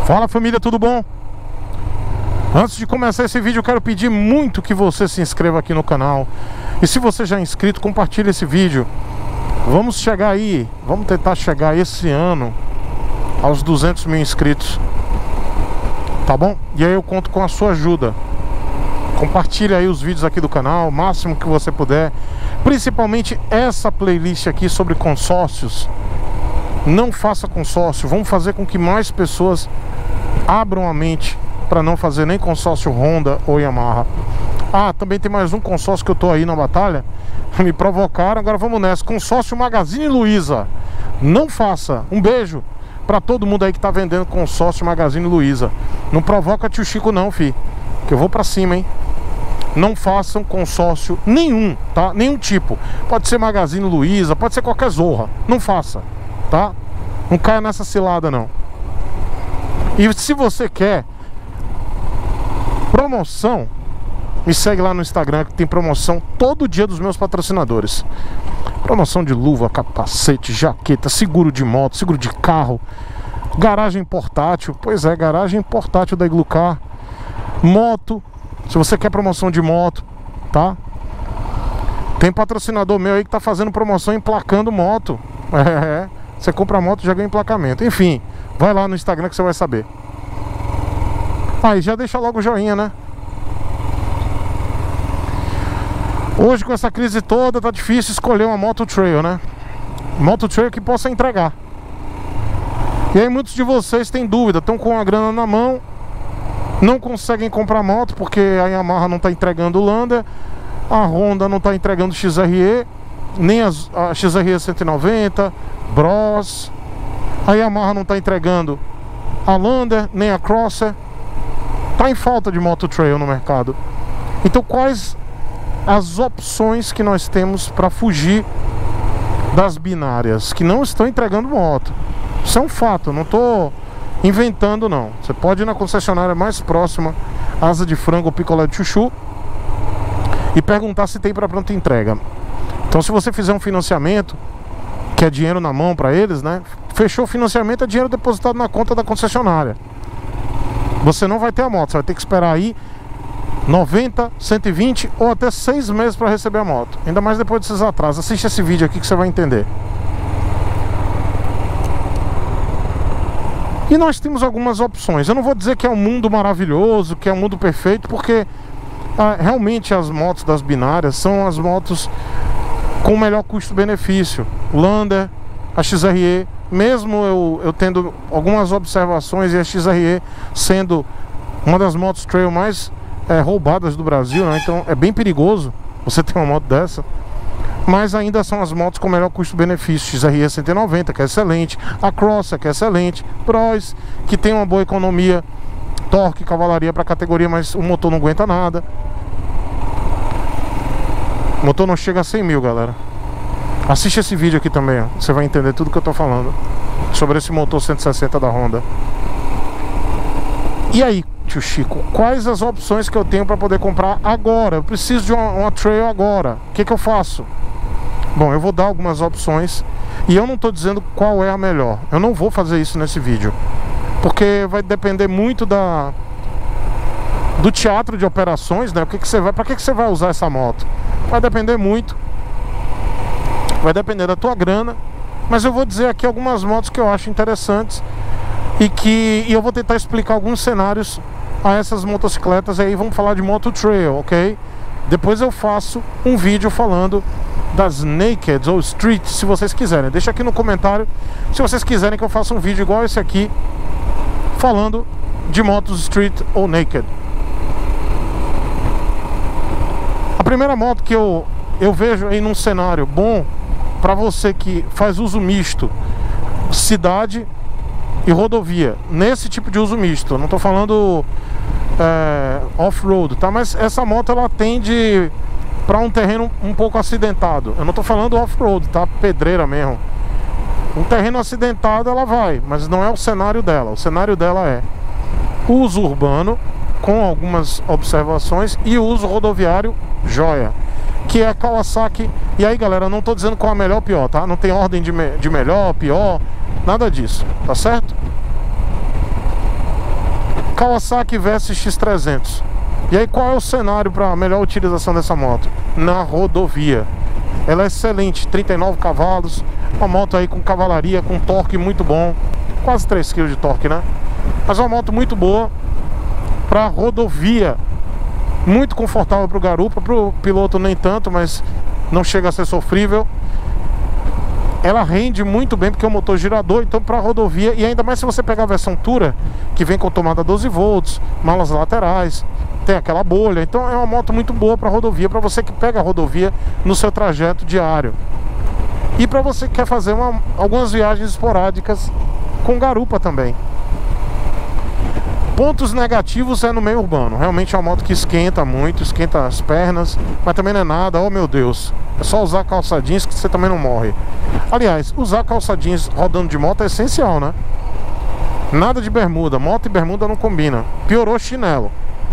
Fala família, tudo bom? Antes de começar esse vídeo eu quero pedir muito que você se inscreva aqui no canal. E se você já é inscrito, compartilhe esse vídeo. Vamos chegar aí, vamos tentar chegar esse ano aos 200 mil inscritos, tá bom? E aí eu conto com a sua ajuda. Compartilhe aí os vídeos aqui do canal, o máximo que você puder. Principalmente essa playlist aqui sobre consórcios. Não faça consórcio, vamos fazer com que mais pessoas abram a mente para não fazer nem consórcio Honda ou Yamaha. Ah, também tem mais um consórcio que eu tô aí na batalha. Me provocaram, agora vamos nessa. Consórcio Magazine Luiza. Não faça. Um beijo para todo mundo aí que tá vendendo consórcio Magazine Luiza. Não provoca tio Chico não, fi, que eu vou pra cima, hein. Não façam consórcio nenhum, tá? Nenhum tipo. Pode ser Magazine Luiza, pode ser qualquer zorra. Não faça, tá? Não caia nessa cilada não. E se você quer promoção, me segue lá no Instagram, que tem promoção todo dia dos meus patrocinadores. Promoção de luva, capacete, jaqueta, seguro de moto, seguro de carro, garagem portátil. Pois é, garagem portátil da Iglucar. Moto, se você quer promoção de moto, tá? Tem patrocinador meu aí que tá fazendo promoção emplacando moto. Você compra a moto e já ganha emplacamento. Enfim, vai lá no Instagram que você vai saber. Aí já deixa logo o joinha, né? Hoje com essa crise toda tá difícil escolher uma moto trail, né? Moto trail que possa entregar. E aí muitos de vocês têm dúvida, estão com a grana na mão, não conseguem comprar moto porque a Yamaha não tá entregando o Lander, a Honda não tá entregando o XRE, nem a XRE 190, Bros. A Yamaha não tá entregando a Lander, nem a Crosser. Tá em falta de moto trail no mercado. Então quais as opções que nós temos para fugir das binárias que não estão entregando moto? Isso é um fato, eu não tô inventando não. Você pode ir na concessionária mais próxima, Asa de Frango ou Picolé de Chuchu, e perguntar se tem para pronta entrega. Então se você fizer um financiamento, que é dinheiro na mão para eles, né? Fechou o financiamento, é dinheiro depositado na conta da concessionária. Você não vai ter a moto, você vai ter que esperar aí 90, 120 ou até 6 meses para receber a moto. Ainda mais depois desses atrasos. Assiste esse vídeo aqui que você vai entender. E nós temos algumas opções. Eu não vou dizer que é um mundo maravilhoso, que é um mundo perfeito, porque realmente as motos das binárias são as motos com melhor custo-benefício. O Lander, a XRE, mesmo eu tendo algumas observações, e a XRE sendo uma das motos trail mais roubadas do Brasil, né? Então é bem perigoso você ter uma moto dessa. Mas ainda são as motos com melhor custo-benefício. XRE 190, que é excelente, a Crosser, que é excelente, Bros, que tem uma boa economia, torque, cavalaria para a categoria, mas o motor não aguenta nada. O motor não chega a 100 mil, galera. Assiste esse vídeo aqui também, ó. Você vai entender tudo que eu tô falando sobre esse motor 160 da Honda. E aí, tio Chico, quais as opções que eu tenho para poder comprar agora? Eu preciso de uma trail agora. O que eu faço? Bom, eu vou dar algumas opções e eu não tô dizendo qual é a melhor. Eu não vou fazer isso nesse vídeo, porque vai depender muito do teatro de operações, né? Para que você vai usar essa moto? Vai depender muito. Vai depender da tua grana. Mas eu vou dizer aqui algumas motos que eu acho interessantes e eu vou tentar explicar alguns cenários a essas motocicletas. E aí vamos falar de moto trail, ok? Depois eu faço um vídeo falando das naked ou street, se vocês quiserem. Deixa aqui no comentário se vocês quiserem que eu faça um vídeo igual esse aqui, falando de motos street ou naked. A primeira moto que eu vejo aí num cenário bom para você que faz uso misto, cidade e rodovia, nesse tipo de uso misto, eu não tô falando off-road, tá? Mas essa moto ela tende para um terreno um pouco acidentado. Eu não tô falando off-road, tá? Pedreira mesmo. Um terreno acidentado ela vai, mas não é o cenário dela. O cenário dela é uso urbano, com algumas observações, e uso rodoviário joia, que é a Kawasaki. E aí, galera, eu não tô dizendo qual é a melhor ou pior, tá? Não tem ordem de melhor, pior, nada disso, tá certo? Kawasaki Versys X300. E aí qual é o cenário para a melhor utilização dessa moto? Na rodovia. Ela é excelente, 39 cavalos, uma moto aí com cavalaria, com torque muito bom, quase 3 kg de torque, né? Mas é uma moto muito boa para rodovia, muito confortável para o garupa, para o piloto nem tanto, mas não chega a ser sofrível. Ela rende muito bem porque é um motor girador, então para rodovia, e ainda mais se você pegar a versão Tourer, que vem com tomada 12 volts, malas laterais, tem aquela bolha, então é uma moto muito boa para rodovia, para você que pega a rodovia no seu trajeto diário. E para você que quer fazer algumas viagens esporádicas com garupa também. Pontos negativos é no meio urbano. Realmente é uma moto que esquenta muito, esquenta as pernas, mas também não é nada, oh meu Deus. É só usar calça jeans que você também não morre. Aliás, usar calça jeans rodando de moto é essencial, né? Nada de bermuda, moto e bermuda não combina. Piorou chinelo.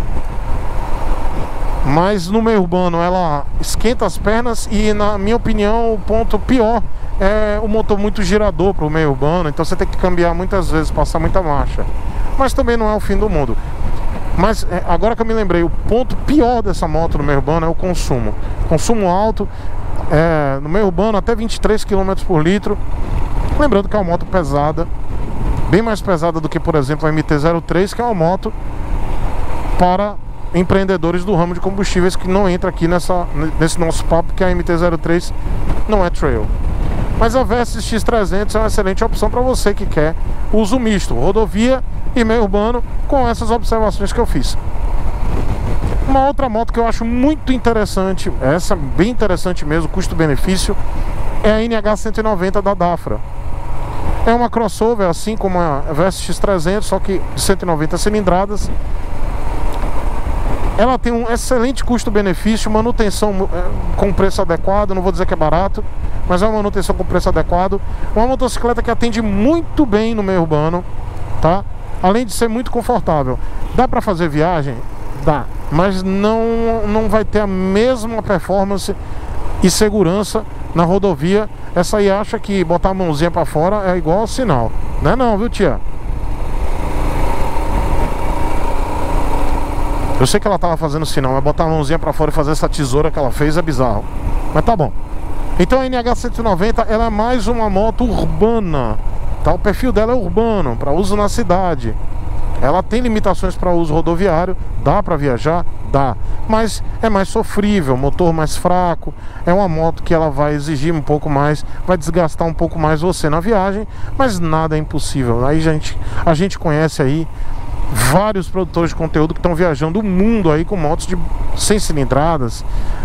Mas no meio urbano ela esquenta as pernas e, na minha opinião, o ponto pior é o motor muito girador para o meio urbano. Então você tem que cambiar muitas vezes, passar muita marcha. Mas também não é o fim do mundo. Mas agora que eu me lembrei, o ponto pior dessa moto no meio urbano é o consumo. Consumo alto, no meio urbano até 23 km por litro. Lembrando que é uma moto pesada, bem mais pesada do que, por exemplo, a MT-03, que é uma moto para empreendedores do ramo de combustíveis, que não entra aqui nesse nosso papo, que a MT-03 não é trail. Mas a Versys X300 é uma excelente opção para você que quer uso misto, rodovia e meio urbano, com essas observações que eu fiz. Uma outra moto que eu acho muito interessante, essa bem interessante mesmo, custo-benefício, é a NH190 da Dafra. É uma crossover, assim como a Versys X300, só que de 190 cilindradas. Ela tem um excelente custo-benefício, manutenção com preço adequado, não vou dizer que é barato, mas é uma manutenção com preço adequado. Uma motocicleta que atende muito bem no meio urbano, tá? Além de ser muito confortável. Dá para fazer viagem? Dá, mas não vai ter a mesma performance e segurança na rodovia. Essa aí acha que botar a mãozinha para fora é igual ao sinal. Não é não, viu, tia? Eu sei que ela tava fazendo sinal, mas botar a mãozinha pra fora e fazer essa tesoura que ela fez é bizarro. Mas tá bom. Então a NH190, ela é mais uma moto urbana, tá? O perfil dela é urbano, para uso na cidade. Ela tem limitações para uso rodoviário, dá para viajar? Dá. Mas é mais sofrível, motor mais fraco. É uma moto que ela vai exigir um pouco mais, vai desgastar um pouco mais você na viagem, mas nada é impossível. Aí a gente conhece aí vários produtores de conteúdo que estão viajando o mundo aí com motos de 100 cilindradas,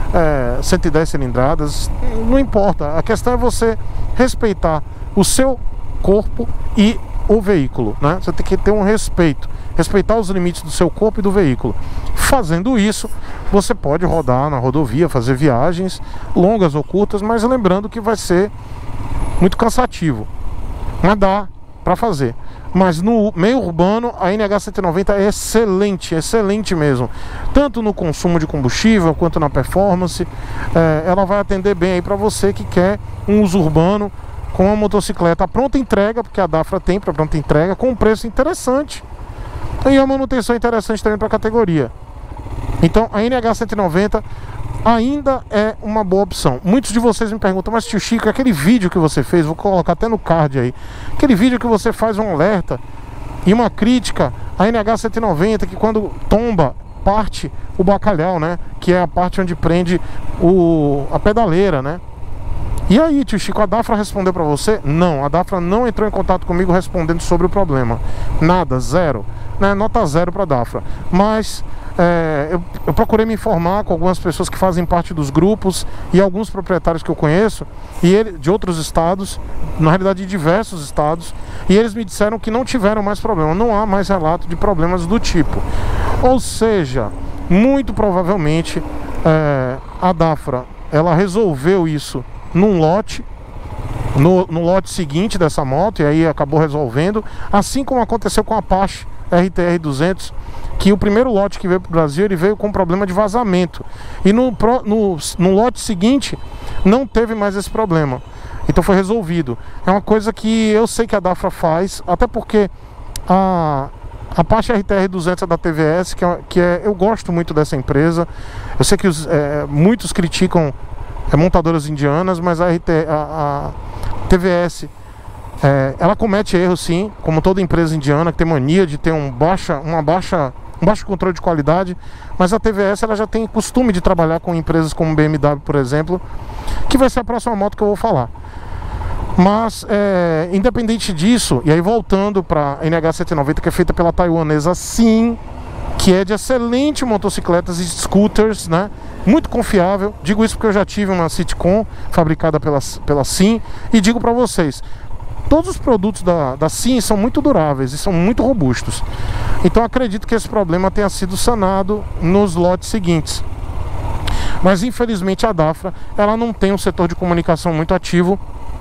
110 cilindradas, não importa. A questão é você respeitar o seu corpo e o veículo, né? Você tem que ter um respeito, respeitar os limites do seu corpo e do veículo. Fazendo isso, você pode rodar na rodovia, fazer viagens longas ou curtas, mas lembrando que vai ser muito cansativo, mas dá para fazer. Mas no meio urbano a NH190 é excelente, excelente mesmo. Tanto no consumo de combustível quanto na performance. Ela vai atender bem aí para você que quer um uso urbano com uma motocicleta pronta entrega, porque a Dafra tem para pronta entrega, com um preço interessante. E a manutenção interessante também para a categoria. Então a NH190 ainda é uma boa opção. Muitos de vocês me perguntam, mas tio Chico, aquele vídeo que você fez, vou colocar até no card aí, aquele vídeo que você faz um alerta e uma crítica à NH190, que quando tomba, parte o bacalhau, né? Que é a parte onde prende a pedaleira, né? E aí, tio Chico, a Dafra respondeu pra você? Não, a Dafra não entrou em contato comigo respondendo sobre o problema. Nada, zero, né? Nota zero pra Dafra. Mas eu procurei me informar com algumas pessoas que fazem parte dos grupos e alguns proprietários que eu conheço, e de outros estados, na realidade de diversos estados, e eles me disseram que não tiveram mais problema, não há mais relato de problemas do tipo. Ou seja, muito provavelmente a Dafra, ela resolveu isso num lote, no lote seguinte dessa moto, e aí acabou resolvendo, assim como aconteceu com a Apache RTR 200, que o primeiro lote que veio para o Brasil, ele veio com problema de vazamento, e no lote seguinte não teve mais esse problema, então foi resolvido. É uma coisa que eu sei que a Dafra faz, até porque A Apache RTR 200 é da TVS, eu gosto muito dessa empresa. Eu sei que muitos criticam montadoras indianas, mas a TVS, ela comete erros sim, como toda empresa indiana, que tem mania de ter um baixo controle de qualidade. Mas a TVS ela já tem costume de trabalhar com empresas como BMW, por exemplo, que vai ser a próxima moto que eu vou falar. Mas, independente disso, e aí voltando para a NH190, que é feita pela taiwanesa Sim, que é de excelente motocicletas e scooters, né? Muito confiável. Digo isso porque eu já tive uma Citicon fabricada pela Sim, e digo para vocês, todos os produtos da Sim são muito duráveis e são muito robustos. Então acredito que esse problema tenha sido sanado nos lotes seguintes. Mas infelizmente a Dafra, ela não tem um setor de comunicação muito ativo.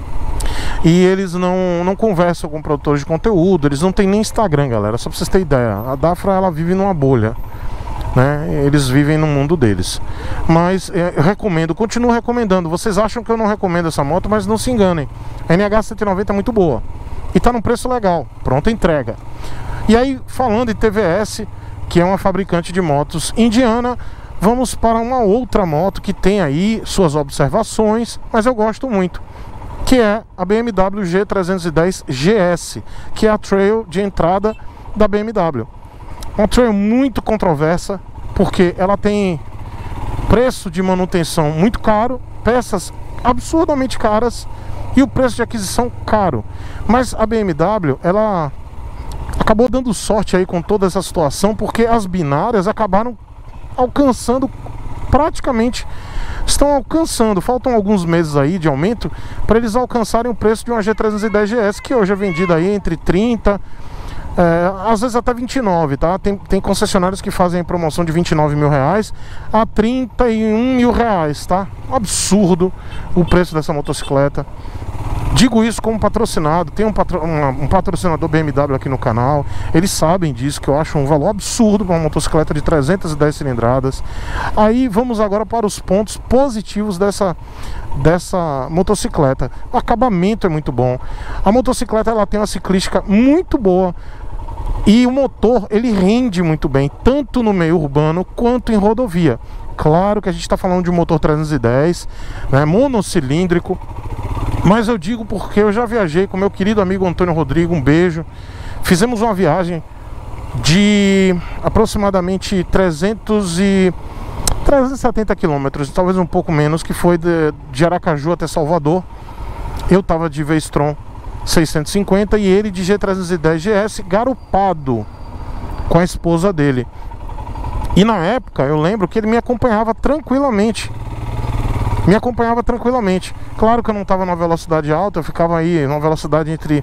E eles não conversam com produtores de conteúdo, eles não têm nem Instagram, galera, só pra vocês terem ideia. A Dafra, ela vive numa bolha, né? Eles vivem no mundo deles. Mas eu recomendo, continuo recomendando. Vocês acham que eu não recomendo essa moto, mas não se enganem. A NH190 é muito boa e tá num preço legal, pronta entrega. E aí, falando em TVS, que é uma fabricante de motos indiana, vamos para uma outra moto que tem aí suas observações, mas eu gosto muito, que é a BMW G310 GS, que é a trail de entrada da BMW. Uma trail muito controversa, porque ela tem preço de manutenção muito caro, peças absurdamente caras e o preço de aquisição caro. Mas a BMW, ela acabou dando sorte aí com toda essa situação, porque as binárias acabaram alcançando praticamente... Estão alcançando, faltam alguns meses aí de aumento para eles alcançarem o preço de uma G310 GS, que hoje é vendida aí entre 30, às vezes até 29, tá? Tem concessionários que fazem promoção de 29 mil reais a 31 mil reais, tá? Absurdo o preço dessa motocicleta. Digo isso como patrocinado, tem um patrocinador BMW aqui no canal, eles sabem disso, que eu acho um valor absurdo para uma motocicleta de 310 cilindradas. Aí vamos agora para os pontos positivos dessa motocicleta. O acabamento é muito bom, a motocicleta ela tem uma ciclística muito boa e o motor ele rende muito bem, tanto no meio urbano quanto em rodovia. Claro que a gente está falando de um motor 310, né, monocilíndrico. Mas eu digo porque eu já viajei com meu querido amigo Antônio Rodrigo, um beijo. Fizemos uma viagem de aproximadamente 370 quilômetros, talvez um pouco menos, que foi de Aracaju até Salvador. Eu tava de V-Strom 650 e ele de G310 GS garupado com a esposa dele. E na época eu lembro que ele me acompanhava tranquilamente. Claro que eu não estava numa velocidade alta, eu ficava aí numa velocidade entre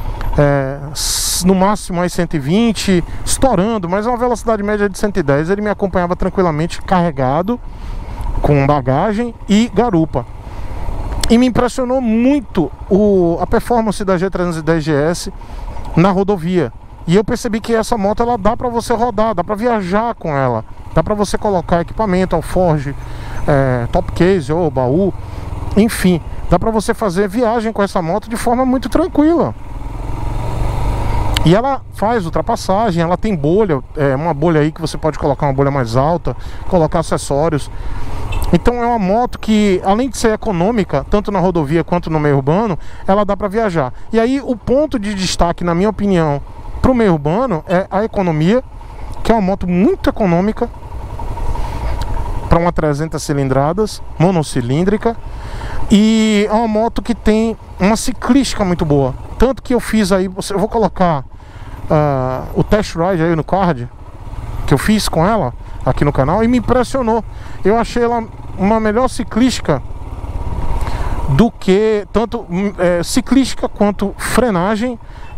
no máximo aí 120, estourando, mas uma velocidade média de 110. Ele me acompanhava tranquilamente, carregado, com bagagem e garupa. E me impressionou muito a performance da G310 GS na rodovia. E eu percebi que essa moto ela dá para você rodar, dá para viajar com ela, dá para você colocar equipamento, alforge, top case ou baú, enfim, dá para você fazer viagem com essa moto de forma muito tranquila. E ela faz ultrapassagem, ela tem bolha, uma bolha aí que você pode colocar uma bolha mais alta, colocar acessórios. Então é uma moto que, além de ser econômica, tanto na rodovia quanto no meio urbano, ela dá para viajar. E aí o ponto de destaque, na minha opinião, para o meio urbano é a economia, que é uma moto muito econômica para uma 300 cilindradas, monocilíndrica, e é uma moto que tem uma ciclística muito boa. Tanto que eu fiz aí, eu vou colocar o test ride aí no card que eu fiz com ela aqui no canal e me impressionou. Eu achei ela uma melhor ciclística do que tanto ciclística quanto frenagem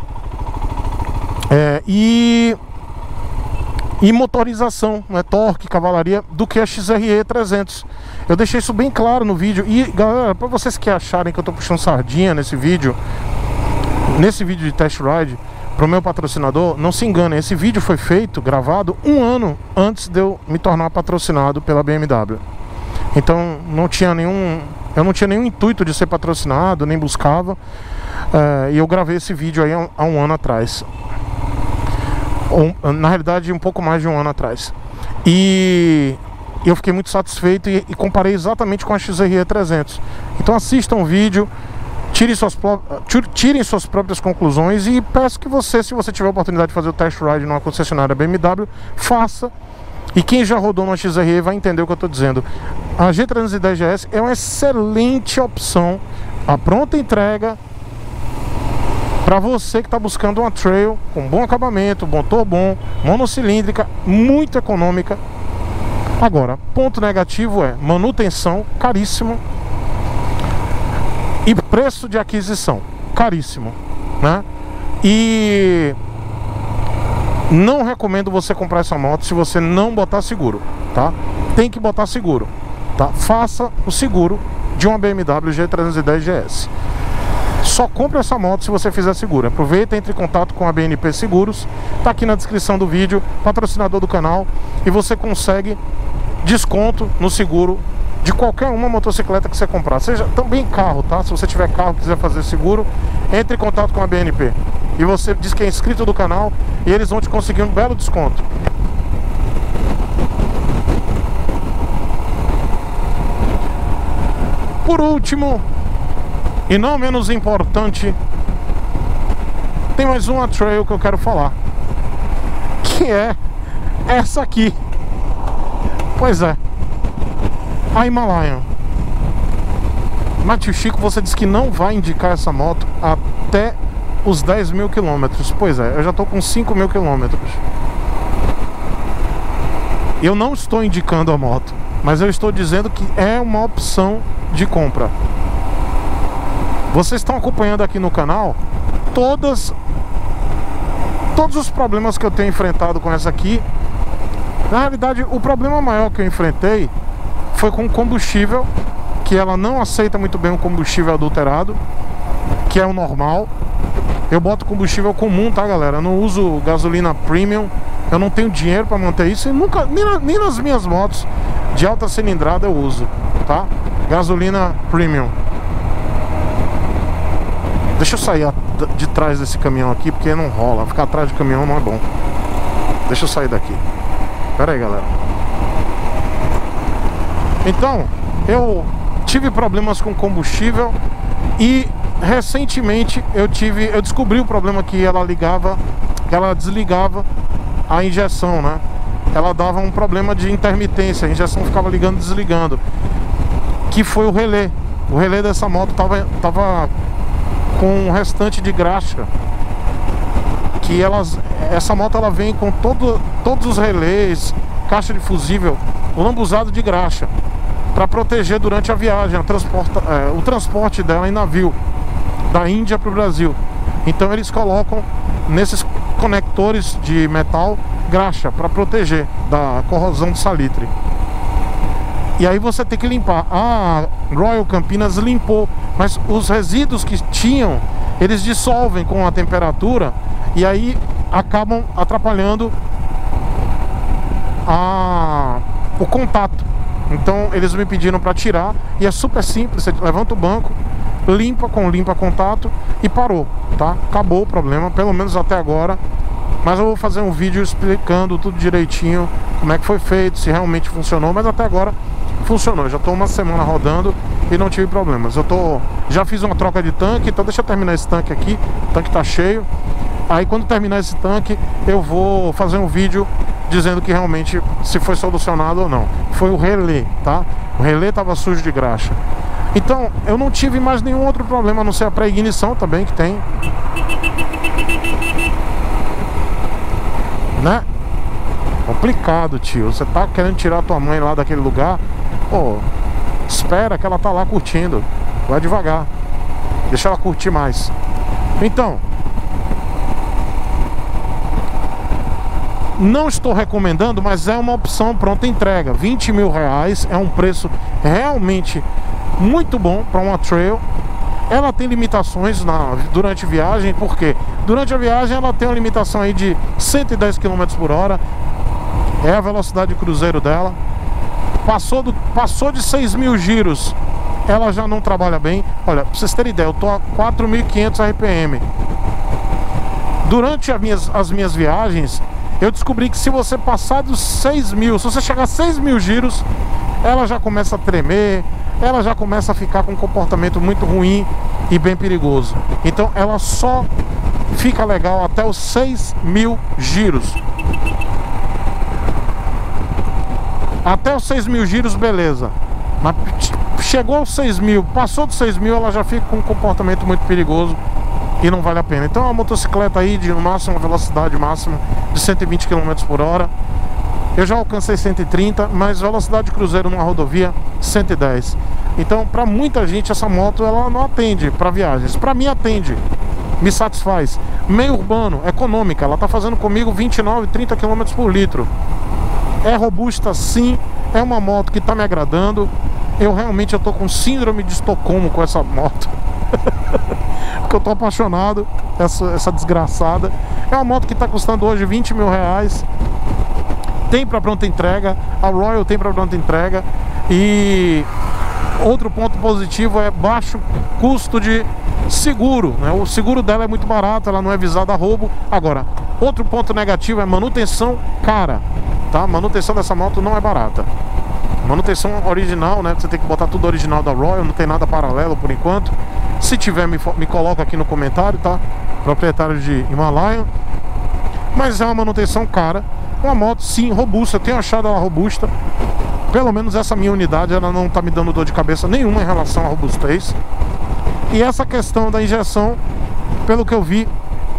e motorização, né, torque, cavalaria, do que a XRE 300. Eu deixei isso bem claro no vídeo. E galera, para vocês que acharem que eu tô puxando sardinha nesse vídeo de test ride pro meu patrocinador, não se enganem, esse vídeo foi feito, gravado 1 ano antes de eu me tornar patrocinado pela BMW. Então eu não tinha nenhum intuito de ser patrocinado, nem buscava, e eu gravei esse vídeo aí há 1 ano atrás. na realidade um pouco mais de um ano atrás. E eu fiquei muito satisfeito e comparei exatamente com a XRE 300. Então assistam o vídeo, tirem suas próprias conclusões e peço que você, se você tiver a oportunidade de fazer o test ride numa concessionária BMW, faça. E quem já rodou uma XRE vai entender o que eu estou dizendo. A G310GS é uma excelente opção, a pronta entrega, para você que está buscando uma trail com bom acabamento, motor bom, monocilíndrica, muito econômica. Agora, ponto negativo é manutenção caríssimo e preço de aquisição caríssimo, né? E não recomendo você comprar essa moto se você não botar seguro, tá? Tem que botar seguro, tá? Faça o seguro de uma BMW G310GS. Só compre essa moto se você fizer seguro. Aproveita, entre em contato com a BNP Seguros, tá aqui na descrição do vídeo, patrocinador do canal, e você consegue desconto no seguro de qualquer uma motocicleta que você comprar, seja também carro, tá? Se você tiver carro e quiser fazer seguro, entre em contato com a BNP e você diz que é inscrito do canal e eles vão te conseguir um belo desconto. Por último, e não menos importante, tem mais uma trail que eu quero falar, que é essa aqui. Pois é, a Himalayan. Matthew Chico, você disse que não vai indicar essa moto até os 10 mil quilômetros. Pois é, eu já estou com 5 mil quilômetros. Eu não estou indicando a moto, mas eu estou dizendo que é uma opção de compra. Vocês estão acompanhando aqui no canal todos os problemas que eu tenho enfrentado com essa aqui. Na realidade, o problema maior que eu enfrentei foi com o combustível, que ela não aceita muito bem o combustível adulterado, que é o normal. Eu boto combustível comum, tá, galera? Eu não uso gasolina premium. Eu não tenho dinheiro para manter isso e nunca, nem nas minhas motos de alta cilindrada eu uso, tá? Gasolina premium. Deixa eu sair de trás desse caminhão aqui, porque não rola. Ficar atrás de caminhão não é bom. Deixa eu sair daqui. Pera aí, galera. Então, eu tive problemas com combustível e recentemente eu descobri o problema, que ela desligava a injeção, né? Ela dava um problema de intermitência, a injeção ficava ligando e desligando, que foi o relé. O relé dessa moto tava com um restante de graxa, que essa moto ela vem com todos os relés, caixa de fusível lambuzado de graxa, para proteger durante a viagem, o transporte dela em navio da Índia para o Brasil. Então eles colocam nesses conectores de metal graxa para proteger da corrosão de salitre. E aí você tem que limpar. A Royal Campinas limpou, mas os resíduos que tinham, eles dissolvem com a temperatura e aí acabam atrapalhando o contato. Então eles me pediram para tirar e é super simples. Você levanta o banco, limpa com limpa contato e parou, tá? Acabou o problema, pelo menos até agora. Mas eu vou fazer um vídeo explicando tudo direitinho, como é que foi feito, se realmente funcionou. Mas até agora funcionou. Eu já estou uma semana rodando e não tive problemas. Já fiz uma troca de tanque, então deixa eu terminar esse tanque aqui. O tanque tá cheio. Aí quando terminar esse tanque, eu vou fazer um vídeo dizendo que realmente se foi solucionado ou não. Foi o relé, tá? O relé tava sujo de graxa. Então eu não tive mais nenhum outro problema, a não ser a pré-ignição também que tem, né? Complicado, tio. Você tá querendo tirar a tua mãe lá daquele lugar, pô, espera que ela tá lá curtindo. Vai devagar, deixa ela curtir mais. Então, não estou recomendando, mas é uma opção pronta entrega. 20 mil reais é um preço realmente muito bom para uma trail. Ela tem limitações durante a viagem, porque durante a viagem ela tem uma limitação aí de 110 km por hora. É a velocidade de cruzeiro dela. Passou de 6 mil giros, ela já não trabalha bem. Olha, pra vocês terem ideia, eu tô a 4.500 RPM. durante as minhas viagens, eu descobri que se você passar dos 6 mil, se você chegar a 6 mil giros, ela já começa a tremer, ela já começa a ficar com um comportamento muito ruim e bem perigoso. Então ela só fica legal até os 6 mil giros. Até os 6 mil giros, beleza. Mas chegou aos 6 mil, passou dos 6 mil, ela já fica com um comportamento muito perigoso e não vale a pena. Então a motocicleta aí de no máximo, uma velocidade máxima de 120 km por hora. Eu já alcancei 130, mas velocidade de cruzeiro numa rodovia 110. Então para muita gente essa moto ela não atende para viagens. Para mim atende, me satisfaz. Meio urbano, econômica, ela tá fazendo comigo 29, 30 km por litro. É robusta sim, é uma moto que tá me agradando. Eu tô com síndrome de Estocolmo com essa moto. Porque eu tô apaixonado, essa desgraçada. É uma moto que tá custando hoje 20 mil reais. Tem para pronta entrega, a Royal tem para pronta entrega. E outro ponto positivo é baixo custo de seguro, né? O seguro dela é muito barato, ela não é visada a roubo. Agora, outro ponto negativo é manutenção cara, tá? A manutenção dessa moto não é barata. Manutenção original, né? Você tem que botar tudo original da Royal, não tem nada paralelo por enquanto. Se tiver, me coloca aqui no comentário, tá? Proprietário de Himalaia. Mas é uma manutenção cara. Uma moto sim, robusta, eu tenho achado ela robusta. Pelo menos essa minha unidade, ela não tá me dando dor de cabeça nenhuma em relação à robustez. E essa questão da injeção, pelo que eu vi,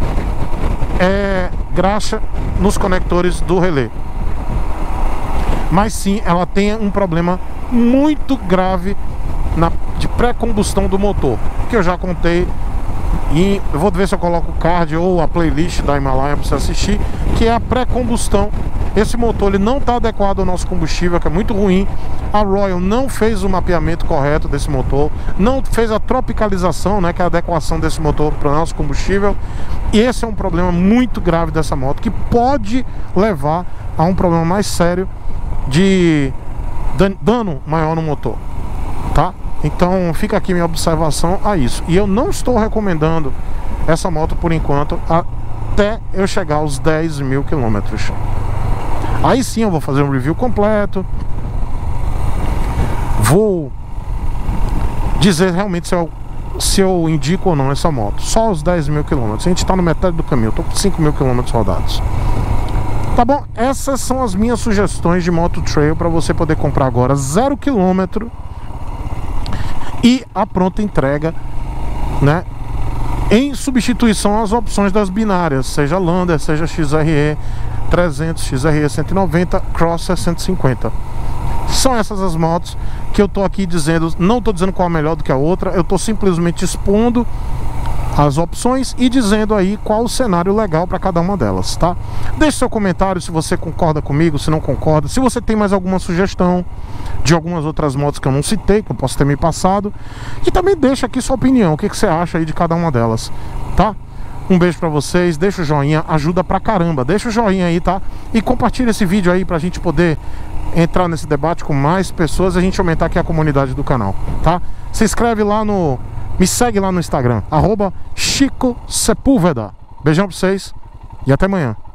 é graxa nos conectores do relé. Mas sim, ela tem um problema muito grave de pré-combustão do motor, que eu já contei. E eu vou ver se eu coloco o card ou a playlist da Himalaia para você assistir, que é a pré-combustão. Esse motor ele não está adequado ao nosso combustível, que é muito ruim. A Royal não fez o mapeamento correto desse motor, não fez a tropicalização, né, que é a adequação desse motor para o nosso combustível. E esse é um problema muito grave dessa moto, que pode levar a um problema mais sério de dano maior no motor, tá? Então fica aqui minha observação a isso. E eu não estou recomendando essa moto por enquanto até eu chegar aos 10 mil quilômetros. Aí sim eu vou fazer um review completo, vou dizer realmente se eu indico ou não essa moto. Só os 10 mil quilômetros. A gente está no metade do caminho, eu estou com 5 mil quilômetros rodados. Tá bom? Essas são as minhas sugestões de moto trail para você poder comprar agora 0 km e a pronta entrega, né? Em substituição às opções das binárias, seja Lander, seja XRE 300, XRE 190, Crosser 150. São essas as motos que eu tô aqui dizendo. Não tô dizendo qual é melhor do que a outra, eu tô simplesmente expondo as opções e dizendo aí qual o cenário legal para cada uma delas, tá? Deixe seu comentário se você concorda comigo, se não concorda, se você tem mais alguma sugestão de algumas outras motos que eu não citei, que eu posso ter me passado. E também deixa aqui sua opinião, o que você acha aí de cada uma delas, tá? Um beijo pra vocês, deixa o joinha, ajuda pra caramba, deixa o joinha aí, tá? E compartilha esse vídeo aí pra gente poder entrar nesse debate com mais pessoas e a gente aumentar aqui a comunidade do canal, tá? Se inscreve lá no... Me segue lá no Instagram, @Chico Sepúlveda. Beijão pra vocês e até amanhã.